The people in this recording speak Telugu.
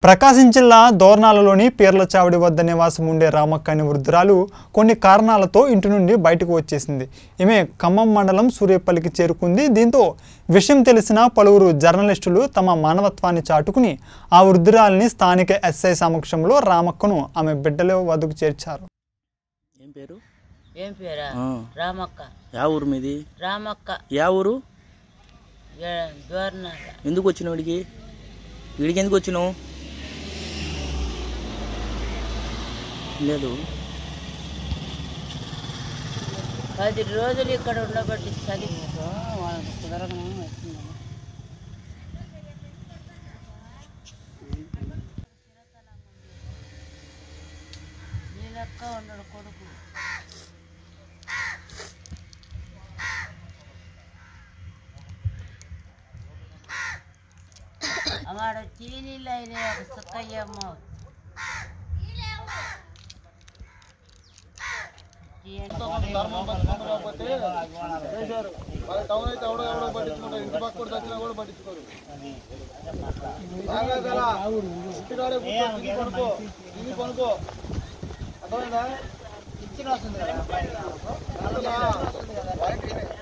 ప్రకాశం జిల్లా దోర్నాలలోని పీర్ల చావడి వద్ద నివాసం ఉండే రామక్క అనే వృద్ధురాలు కొన్ని కారణాలతో ఇంటి నుండి బయటకు వచ్చేసింది. ఈమె ఖమ్మం మండలం సూర్యపల్లికి చేరుకుంది. దీంతో విషయం తెలిసిన పలువురు జర్నలిస్టులు తమ మానవత్వాన్ని చాటుకుని ఆ వృద్ధురాలిని స్థానిక ఎస్ఐ సమక్షంలో రామక్కను ఆమె బిడ్డల వద్దకు చేర్చారు. ఏం పేరా? రామక్క. యా ఊరు మీది? రామక్క. యా ఊరు? దోర్నాల. ఎందుకు వచ్చినావు వీడికి? వీడికి ఎందుకు వచ్చినావు? లేదు 10 రోజులు ఇక్కడ ఉండబట్టి చదివి నీలక్క ఉన్నాడు కొడుకు. అవాడ చీనీళ్ళు అయినా సుక్కయ్యమ్మ టౌన్ అయితే ఎవడో పట్టించుకుంటారు, ఇంటి పక్క కూడా వచ్చినా కూడా పట్టించుకోరు. ఇంటికాడే కొనుక్కో, ఇవి కొనుక్కో, అర్థమైందా? ఇచ్చిన వస్తుంది కదా.